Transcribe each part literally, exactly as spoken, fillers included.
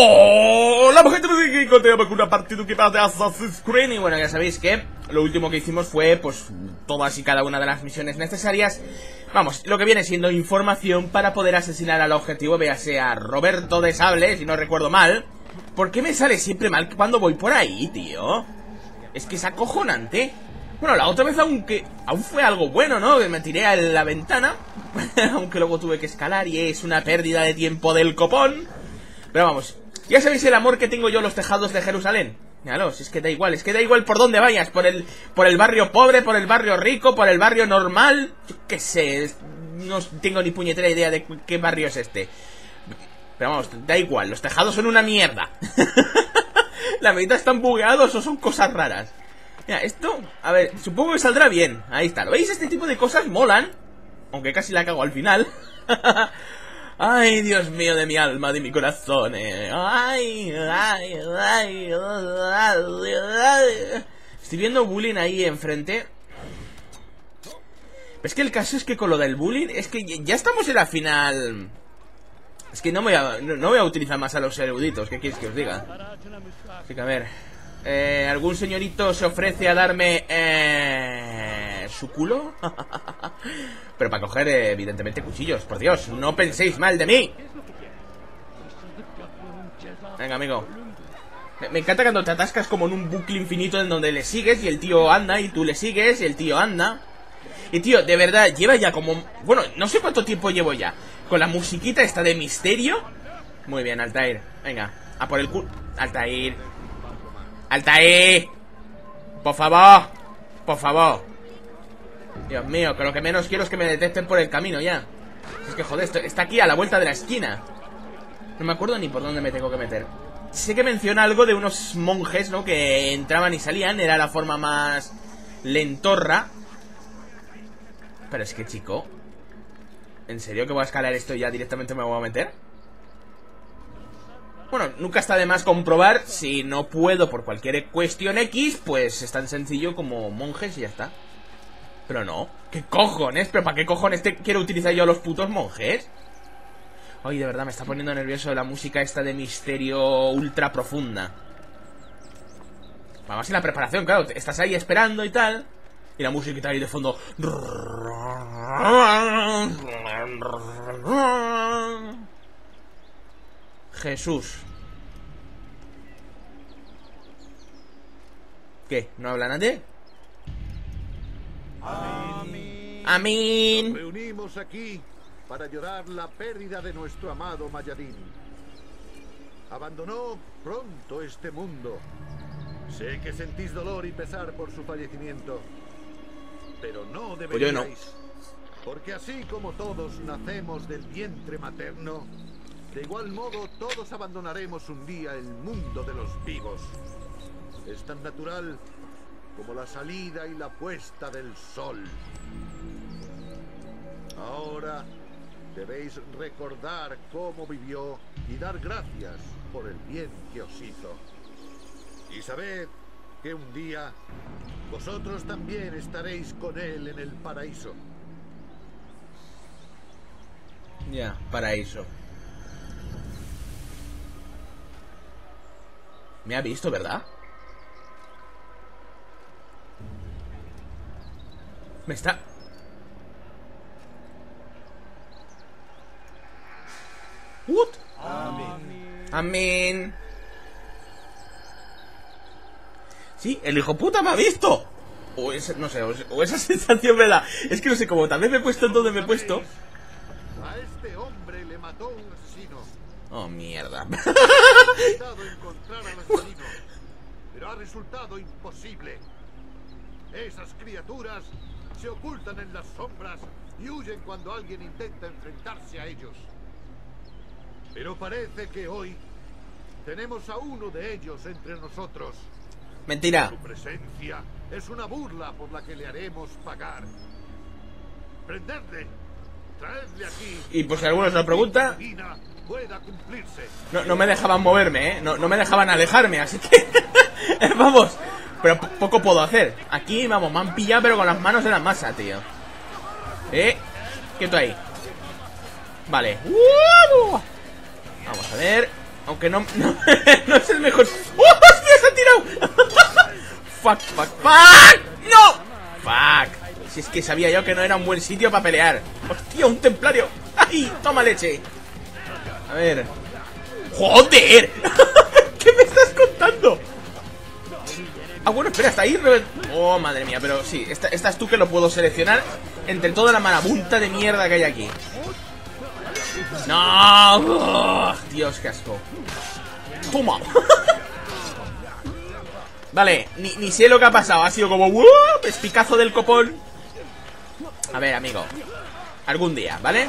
Hola, gente, me encontramos con una partida que pasa de Assassin's Creed. Y bueno, ya sabéis que lo último que hicimos fue, pues, todas y cada una de las misiones necesarias. Vamos, lo que viene siendo información para poder asesinar al objetivo, véase a Roberto de Sable, si no recuerdo mal. ¿Por qué me sale siempre mal cuando voy por ahí, tío? Es que es acojonante. Bueno, la otra vez aunque aún fue algo bueno, ¿no? Que me tiré a la ventana, aunque luego tuve que escalar y es una pérdida de tiempo del copón. Pero vamos, ya sabéis el amor que tengo yo a los tejados de Jerusalén. Míralos, es que da igual, es que da igual por dónde vayas. Por el, por el barrio pobre, por el barrio rico, por el barrio normal. Yo qué sé, no tengo ni puñetera idea de qué barrio es este. Pero vamos, da igual, los tejados son una mierda. La mitad están bugueados o son cosas raras. Mira, esto, a ver, supongo que saldrá bien. Ahí está, ¿lo veis? Este tipo de cosas molan. Aunque casi la cago al final. Ay, Dios mío de mi alma, de mi corazón. eh. Ay, ay, ay, ay, ay. Estoy viendo bullying ahí enfrente. Es que el caso es que con lo del bullying, es que ya estamos en la final. Es que no voy a, no, no voy a utilizar más a los eruditos. ¿Qué quieres que os diga? Así que a ver, eh, ¿algún señorito se ofrece a darme eh, su culo? Pero para coger, eh, evidentemente, cuchillos. Por Dios, no penséis mal de mí. Venga, amigo. Me, me encanta cuando te atascas como en un bucle infinito en donde le sigues y el tío anda y tú le sigues y el tío anda. Y tío, de verdad, lleva ya como... Bueno, no sé cuánto tiempo llevo ya con la musiquita esta de misterio. Muy bien, Altair. Venga, a por el culo. Altair. Altair. Por favor. Por favor. Dios mío, que lo que menos quiero es que me detecten por el camino ya. Es que joder, esto está aquí a la vuelta de la esquina. No me acuerdo ni por dónde me tengo que meter. Sé que menciona algo de unos monjes, ¿no? Que entraban y salían. Era la forma más lentorra. Pero es que, chico, ¿en serio que voy a escalar esto y ya directamente me voy a meter? Bueno, nunca está de más comprobar. Si no puedo por cualquier cuestión X, pues es tan sencillo como monjes y ya está. Pero no, ¿qué cojones? ¿Pero para qué cojones te quiero utilizar yo a los putos monjes? Ay, de verdad me está poniendo nervioso la música esta de misterio ultra profunda. Vamos en la preparación, claro, estás ahí esperando y tal. Y la musiquita ahí de fondo. Jesús. ¿Qué? ¿No habla nadie? Amén. Amén. Nos reunimos aquí para llorar la pérdida de nuestro amado Mayadin. Abandonó pronto este mundo. Sé que sentís dolor y pesar por su fallecimiento, pero no deberíais, pues yo no. Porque así como todos nacemos del vientre materno, de igual modo todos abandonaremos un día el mundo de los vivos. Es tan natural como la salida y la puesta del sol. Ahora debéis recordar cómo vivió y dar gracias por el bien que os hizo. Y sabed que un día vosotros también estaréis con él en el paraíso. Ya, paraíso. Me ha visto, ¿verdad? Me está... ¿What? Amén. Amén. Sí, el hijo puta me ha visto. O esa, no sé, o, o esa sensación me da. Es que no sé cómo, también me he puesto en donde me he puesto. A este hombre le mató un asesino. Oh, mierda. Ha intentado encontrar al asesino, pero ha resultado imposible. Esas criaturas se ocultan en las sombras y huyen cuando alguien intenta enfrentarse a ellos. Pero parece que hoy tenemos a uno de ellos entre nosotros. Mentira. Su presencia es una burla por la que le haremos pagar. Prendedle, traedle aquí. Y por si alguno se lo pregunta, pueda cumplirse. no, no me dejaban moverme, ¿eh? No, no me dejaban alejarme, así que... vamos. Pero poco puedo hacer. Aquí, vamos, me han pillado pero con las manos en la masa, tío. Eh, quieto ahí. Vale. Vamos a ver. Aunque no, no, no es el mejor. ¡Oh, hostia, se ha tirado! Fuck, fuck, fuck. ¡No! Fuck. Si es que sabía yo que no era un buen sitio para pelear. ¡Hostia, un templario! ¡Ay! ¡Toma leche! A ver. ¡Joder! ¿Qué me estás contando? Ah, bueno, espera, hasta ahí. Oh, madre mía, pero sí, esta, esta es tú que lo puedo seleccionar entre toda la marabunta de mierda que hay aquí. ¡No! Oh, Dios, qué asco. ¡Toma! Vale, ni, ni sé lo que ha pasado. Ha sido como ¡uh! Espicazo del copón. A ver, amigo, algún día, ¿vale?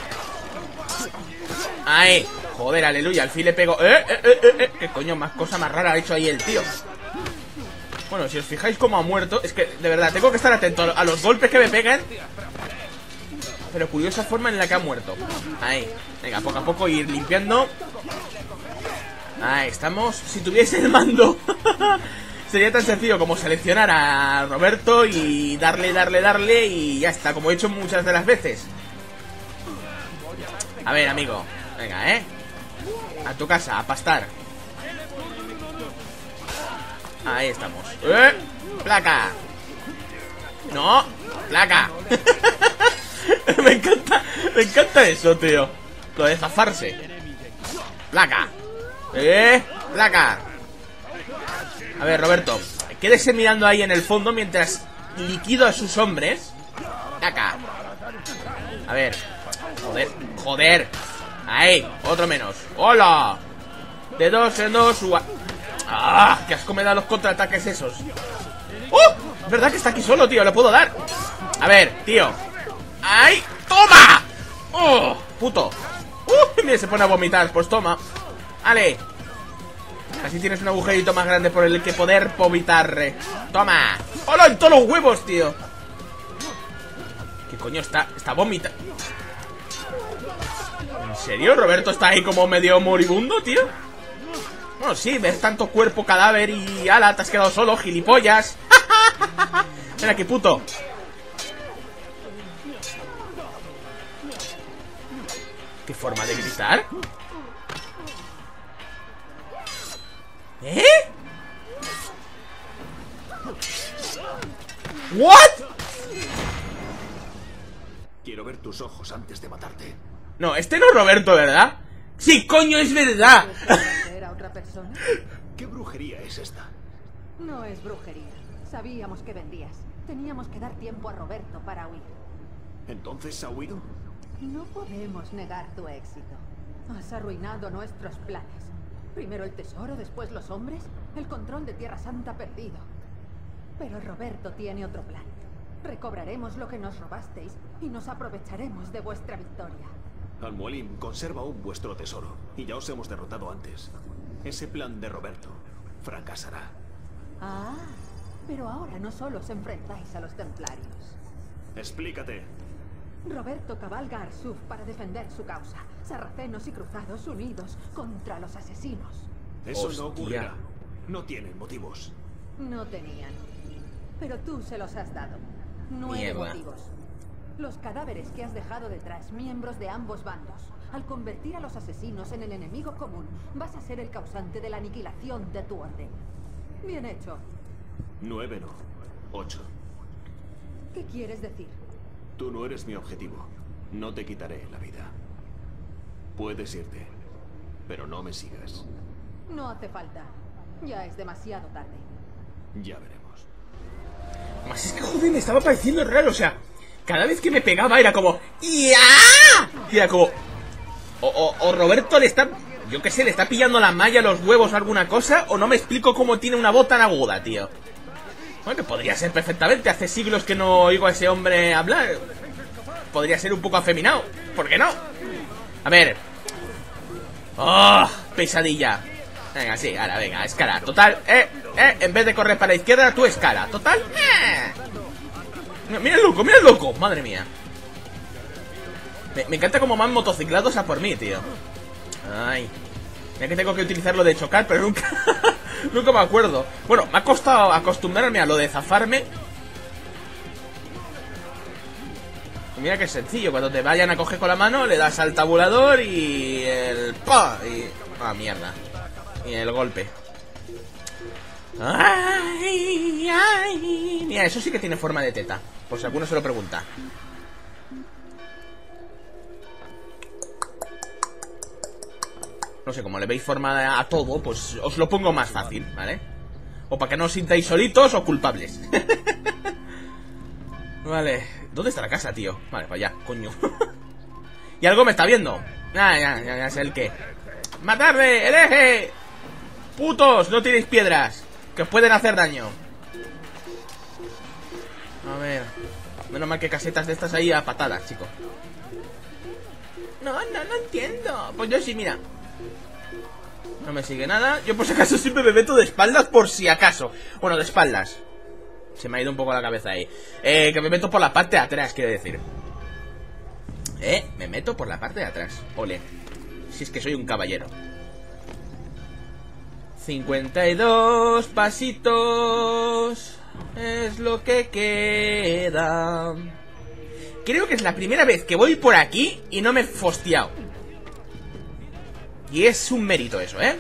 ¡Ay! Joder, aleluya, al fin le pego. ¡Eh, eh, eh, eh, eh! ¿Qué coño más cosa más rara ha hecho ahí el tío? Bueno, si os fijáis cómo ha muerto. Es que, de verdad, tengo que estar atento a los golpes que me pegan. Pero curiosa forma en la que ha muerto. Ahí, venga, poco a poco ir limpiando. Ahí estamos. Si tuviese el mando sería tan sencillo como seleccionar a Roberto y darle, darle, darle y ya está, como he hecho muchas de las veces. A ver, amigo, venga, ¿eh? A tu casa, a pastar. Ahí estamos. ¡Eh! ¡Placa! ¡No! ¡Placa! Me encanta, me encanta eso, tío. Lo de zafarse. ¡Placa! ¡Eh! ¡Placa! A ver, Roberto, quédese mirando ahí en el fondo mientras liquido a sus hombres. ¡Placa! A ver. Joder, joder. Ahí, otro menos. ¡Hola! De dos en dos. ¡Ah! ¡Qué asco me da los contraataques esos! ¡Oh! Es verdad que está aquí solo, tío. Le puedo dar. A ver, tío. ¡Ay! ¡Toma! ¡Oh! ¡Puto! ¡Uh! Mira, se pone a vomitar. Pues toma. ¡Ale! Así tienes un agujerito más grande por el que poder vomitar. ¡Toma! ¡Hola! ¡En todos los huevos, tío! ¿Qué coño está? Está vomitando. ¿En serio? ¿Roberto está ahí como medio moribundo, tío? Bueno, sí, ves tanto cuerpo, cadáver y ala, te has quedado solo, gilipollas. Mira, qué puto. ¿Qué forma de gritar? ¿Eh? ¿What? Quiero ver tus ojos antes de matarte. No, este no es Roberto, ¿verdad? ¡Sí, coño, es verdad! ¿Era otra persona? ¿Qué brujería es esta? No es brujería. Sabíamos que vendías. Teníamos que dar tiempo a Roberto para huir. ¿Entonces ha huido? No podemos negar tu éxito. Has arruinado nuestros planes. Primero el tesoro, después los hombres. El control de Tierra Santa perdido. Pero Roberto tiene otro plan. Recobraremos lo que nos robasteis y nos aprovecharemos de vuestra victoria. Al-Mualim conserva aún vuestro tesoro y ya os hemos derrotado antes. Ese plan de Roberto fracasará. Ah, pero ahora no solo os enfrentáis a los templarios. Explícate. Roberto cabalga a Arsuf para defender su causa. Sarracenos y cruzados unidos contra los asesinos. Eso Hostia. no ocurrirá. No tienen motivos. No tenían. Pero tú se los has dado. Nueve Mierda. motivos. Los cadáveres que has dejado detrás, miembros de ambos bandos. Al convertir a los asesinos en el enemigo común, vas a ser el causante de la aniquilación de tu orden. Bien hecho. Nueve no. Ocho. ¿Qué quieres decir? Tú no eres mi objetivo. No te quitaré la vida. Puedes irte, pero no me sigas. No hace falta. Ya es demasiado tarde. Ya veremos. Más es que, joder, me estaba pareciendo raro, o sea, cada vez que me pegaba era como ¡ya! Y era como o, o, o Roberto le está, yo qué sé, le está pillando la malla, los huevos o alguna cosa, o no me explico cómo tiene una voz tan aguda, tío. Bueno, que podría ser perfectamente, hace siglos que no oigo a ese hombre hablar. Podría ser un poco afeminado, ¿por qué no? A ver. ¡Oh! Pesadilla. Venga, sí, ahora, venga, escala. Total, eh, eh, en vez de correr para la izquierda, tú escala. Total, eh. Mira el loco, mira el loco, madre mía. Me, me encanta como van motociclados a por mí, tío. Ay. Mira que tengo que utilizar lo de chocar, pero nunca nunca me acuerdo. Bueno, me ha costado acostumbrarme a lo de zafarme. Y mira que es sencillo, cuando te vayan a coger con la mano, le das al tabulador y el pa y Ah, mierda. Y el golpe. Ay, ay. Mira, eso sí que tiene forma de teta, por si alguno se lo pregunta. No sé, como le veis forma a todo, pues os lo pongo más fácil, ¿vale? O para que no os sintáis solitos o culpables. Vale, ¿dónde está la casa, tío? Vale, para allá, coño. Y algo me está viendo. Ah, ya, ya, ya sé el qué. ¡Matadle! ¡El eje! ¡Putos! No tiréis piedras, que os pueden hacer daño. A ver. Menos mal que casetas de estas ahí a patadas, chico. No, no, no entiendo. Pues yo sí, mira. No me sigue nada. Yo por si acaso siempre me meto de espaldas por si acaso. Bueno, de espaldas. Se me ha ido un poco la cabeza ahí. Eh, que me meto por la parte de atrás, quiero decir. Eh, me meto por la parte de atrás. Ole. Si es que soy un caballero. cincuenta y dos pasitos es lo que queda. Creo que es la primera vez que voy por aquí y no me he fostiado. Y es un mérito eso, ¿eh?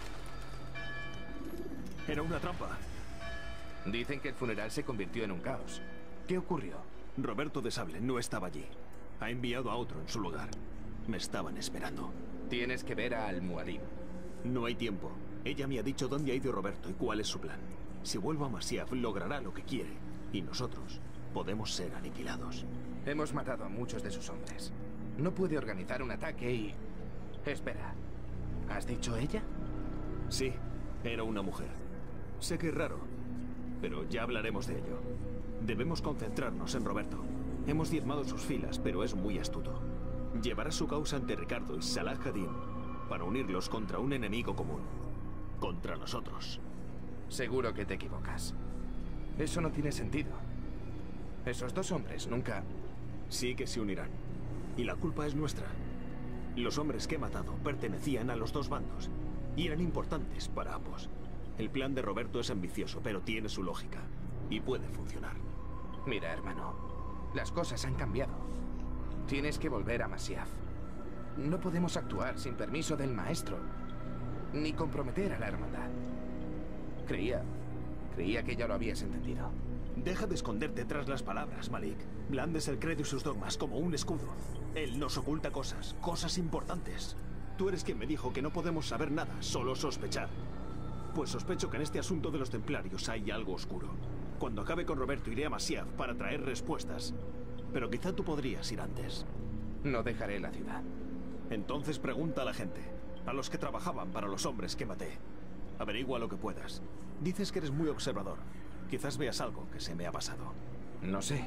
Era una trampa. Dicen que el funeral se convirtió en un caos. ¿Qué ocurrió? Roberto de Sable no estaba allí. Ha enviado a otro en su lugar. Me estaban esperando. Tienes que ver a Al-Mualim. No hay tiempo. Ella me ha dicho dónde ha ido Roberto y cuál es su plan. Si vuelvo a Masyaf, logrará lo que quiere. Y nosotros podemos ser aniquilados. Hemos matado a muchos de sus hombres. No puede organizar un ataque y... Espera. ¿Has dicho ella? Sí, era una mujer. Sé que es raro, pero ya hablaremos de ello. Debemos concentrarnos en Roberto. Hemos diezmado sus filas, pero es muy astuto. Llevará su causa ante Ricardo y Salah ad-Din para unirlos contra un enemigo común. Contra nosotros. Seguro que te equivocas. Eso no tiene sentido. Esos dos hombres nunca... Sí que se unirán. Y la culpa es nuestra. Los hombres que he matado pertenecían a los dos bandos y eran importantes para ambos. El plan de Roberto es ambicioso, pero tiene su lógica y puede funcionar. Mira, hermano, las cosas han cambiado. Tienes que volver a Masyaf. No podemos actuar sin permiso del maestro, ni comprometer a la hermandad. Creía... creía que ya lo habías entendido. Deja de esconderte tras las palabras, Malik. Blandes el credo y sus dogmas como un escudo. Él nos oculta cosas, cosas importantes. Tú eres quien me dijo que no podemos saber nada, solo sospechar. Pues sospecho que en este asunto de los templarios hay algo oscuro. Cuando acabe con Roberto iré a Masyaf para traer respuestas. Pero quizá tú podrías ir antes. No dejaré la ciudad. Entonces pregunta a la gente, a los que trabajaban para los hombres que maté. Averigua lo que puedas. Dices que eres muy observador. Quizás veas algo que se me ha pasado. No sé.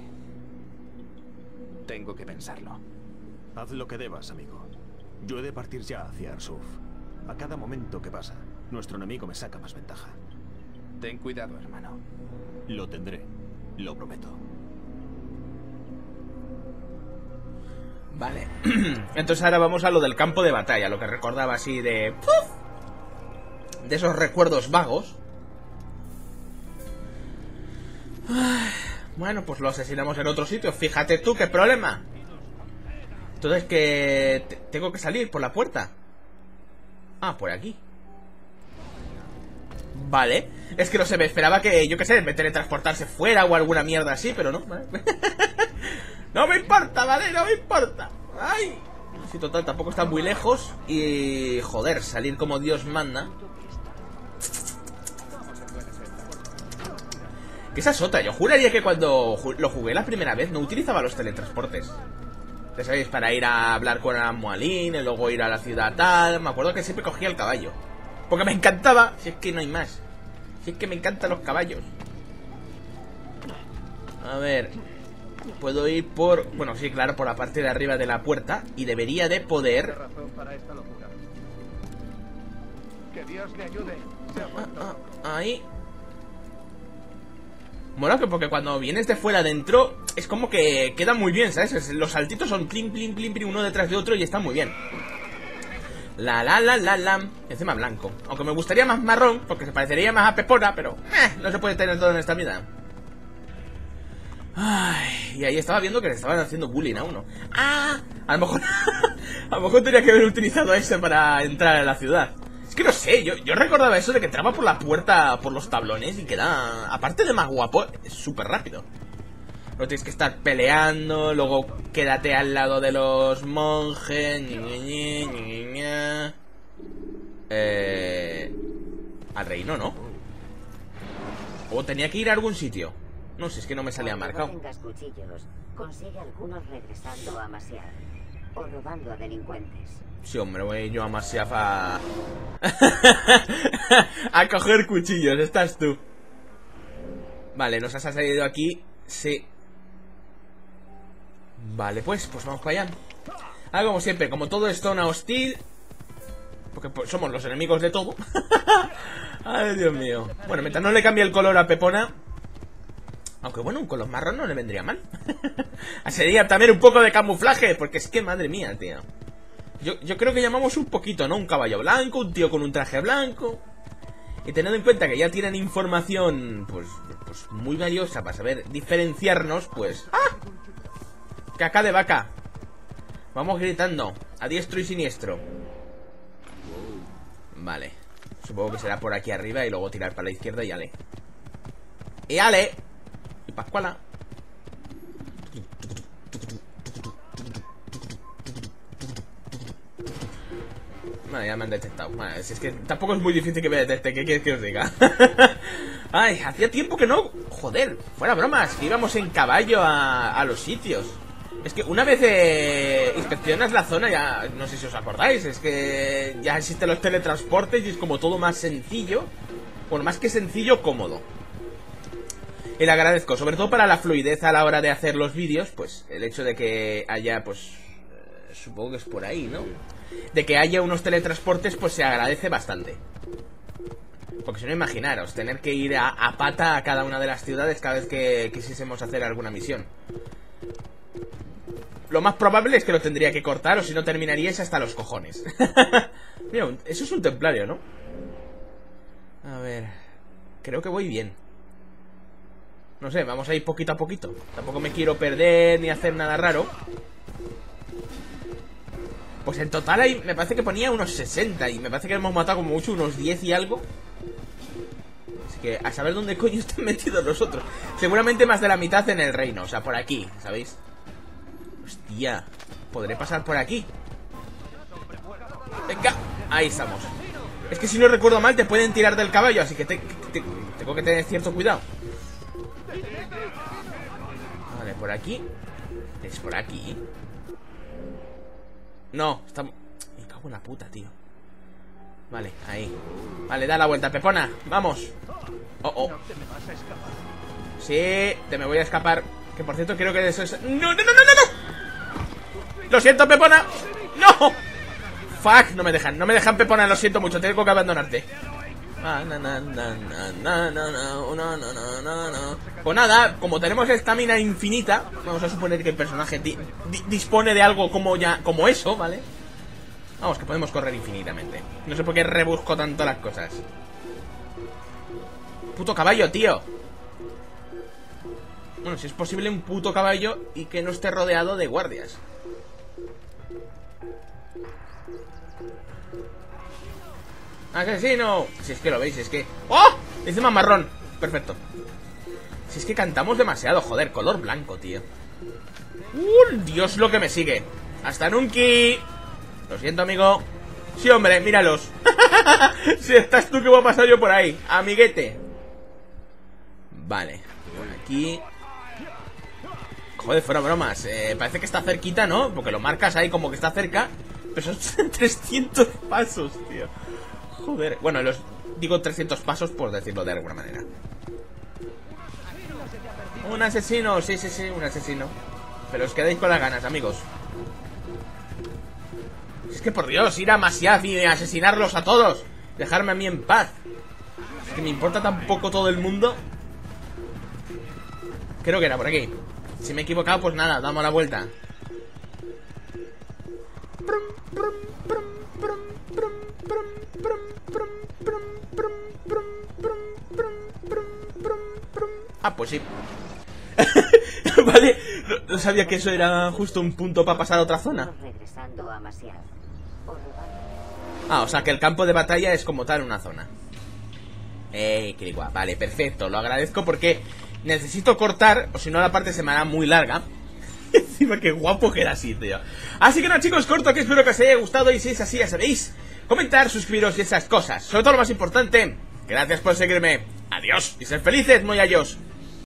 Tengo que pensarlo. Haz lo que debas, amigo. Yo he de partir ya hacia Arsuf. A cada momento que pasa, nuestro enemigo me saca más ventaja. Ten cuidado, hermano. Lo tendré. Lo prometo. Vale. Entonces ahora vamos a lo del campo de batalla, lo que recordaba así de... ¡puf! De esos recuerdos vagos. Bueno, pues lo asesinamos en otro sitio. Fíjate tú, qué problema. Entonces que... tengo que salir por la puerta. Ah, por aquí. Vale. Es que no sé, me esperaba que, yo qué sé, me teletransportarse fuera o alguna mierda así, pero no. ¿Vale? No me importa, ¿vale? No me importa. Ay. Sí, total, tampoco está muy lejos. Y... joder, salir como Dios manda. Que esa es otra. Yo juraría que cuando lo jugué la primera vez no utilizaba los teletransportes. Ya sabéis, para ir a hablar con Al-Mualim y luego ir a la ciudad tal. Me acuerdo que siempre cogía el caballo. Porque me encantaba. Si es que no hay más. Si es que me encantan los caballos. A ver. Puedo ir por... bueno, sí, claro, por la parte de arriba de la puerta. Y debería de poder... Que Dios le ayude. Ah, ah, ahí. Mola que porque cuando vienes de fuera adentro es como que queda muy bien, ¿sabes? Los saltitos son plim, plim, plim, plim, uno detrás de otro y está muy bien. La, la, la, la, la. Encima blanco. Aunque me gustaría más marrón, porque se parecería más a Pepona, pero... Eh, no se puede tener todo en esta vida. Ay, y ahí estaba viendo que le estaban haciendo bullying a uno. Ah, a lo mejor... a A lo mejor tenía que haber utilizado ese para entrar a la ciudad. Es que no sé, yo, yo recordaba eso de que entraba por la puerta, por los tablones y queda, aparte de más guapo, es súper rápido. No tienes que estar peleando, luego quédate al lado de los monjes. Ñi, ñi, ñi, ñi. Eh, al reino, ¿no? O tenía que ir a algún sitio. No sé, es que no me salía marcado. Cuando tengas cuchillos, consigue algunos regresando a Masyaf o robando a delincuentes. Sí, hombre, voy yo a Masyaf a... a coger cuchillos, estás tú. Vale, nos has salido aquí. Sí. Vale, pues, pues vamos para allá. Ah, como siempre, como todo es zona hostil, porque pues, somos los enemigos de todo. Ay, Dios mío. Bueno, mientras no le cambie el color a Pepona. Aunque bueno, un color marrón no le vendría mal. Sería también un poco de camuflaje, porque es que, madre mía, tío. Yo, yo creo que llamamos un poquito, ¿no? Un caballo blanco, un tío con un traje blanco. Y teniendo en cuenta que ya tienen información, pues, pues muy valiosa para saber diferenciarnos, pues... ¡Ah! Caca de vaca. Vamos gritando a diestro y siniestro. Vale. Supongo que será por aquí arriba y luego tirar para la izquierda y ale. ¡Y ale! Y Pascuala. Vale, ya me han detectado. Vale, es que tampoco es muy difícil que me detecte. ¿Qué quieres que os diga? Ay, hacía tiempo que no... Joder, fuera bromas, que íbamos en caballo a, a los sitios. Es que una vez eh, inspeccionas la zona, ya no sé si os acordáis, es que ya existen los teletransportes y es como todo más sencillo. Bueno, más que sencillo, cómodo. Y le agradezco, sobre todo para la fluidez a la hora de hacer los vídeos, pues el hecho de que haya, pues, eh, supongo que es por ahí, ¿no? De que haya unos teletransportes, pues se agradece bastante. Porque si no, imaginaros, tener que ir a, a pata a cada una de las ciudades cada vez que quisiésemos hacer alguna misión. Lo más probable es que lo tendría que cortar, o si no terminaríais hasta los cojones. Mira, eso es un templario, ¿no? A ver... Creo que voy bien. No sé, vamos a ir poquito a poquito. Tampoco me quiero perder ni hacer nada raro. Pues en total ahí me parece que ponía unos sesenta. Y me parece que hemos matado como mucho unos diez y algo. Así que a saber dónde coño están metidos los otros. Seguramente más de la mitad en el reino. O sea, por aquí, ¿sabéis? Hostia, ¿podré pasar por aquí? Venga, ahí estamos. Es que si no recuerdo mal te pueden tirar del caballo, así que te, te, tengo que tener cierto cuidado. Vale, por aquí. ¿Es por aquí? No, estamos... Me cago en la puta, tío. Vale, ahí. Vale, da la vuelta, Pepona, vamos. Oh, oh. Sí, te me voy a escapar. Que por cierto creo que eso es... ¡No, no, no, no, no! no! ¡Lo siento, Pepona! ¡No! ¡Fuck! No me dejan, no me dejan, Pepona, lo siento mucho, tengo que abandonarte. Pues nada, como tenemos estamina infinita, vamos a suponer que el personaje di di dispone de algo como ya como eso, ¿vale? Vamos, que podemos correr infinitamente. No sé por qué rebusco tanto las cosas. Puto caballo, tío. Bueno, si es posible un puto caballo y que no esté rodeado de guardias. ¡Asesino! Si es que lo veis, es que... ¡Oh! Encima marrón. Perfecto. Si es que cantamos demasiado, joder. Color blanco, tío. ¡Uh! Dios, lo que me sigue. Hasta nunca. Lo siento, amigo. Sí, hombre, míralos. Si estás tú, ¿qué va a pasar yo por ahí? Amiguete. Vale. Por aquí... Joder, fuera bromas, eh, parece que está cerquita, ¿no? Porque lo marcas ahí como que está cerca. Pero son trescientos pasos, tío. Joder, bueno, los digo trescientos pasos por decirlo de alguna manera. Un asesino, sí, sí, sí, un asesino. Pero os quedáis con las ganas, amigos. Es que por Dios, ir a Masyaf y asesinarlos a todos. Dejarme a mí en paz. Es que me importa tan poco todo el mundo. Creo que era por aquí. Si me he equivocado, pues nada, damos la vuelta. Ah, pues sí. Vale, no, no sabía que eso era justo un punto para pasar a otra zona. Regresando a Masyaf. Masyaf. O robando... Ah, o sea que el campo de batalla es como tal una zona. Eh, qué guay. Vale, perfecto, lo agradezco porque necesito cortar, o si no la parte se me hará muy larga. Encima qué guapo que era así, tío. Así que nada, chicos, corto, que espero que os haya gustado. Y si es así, ya sabéis, comentar, suscribiros y esas cosas. Sobre todo lo más importante, gracias por seguirme. Adiós y ser felices, moyallos.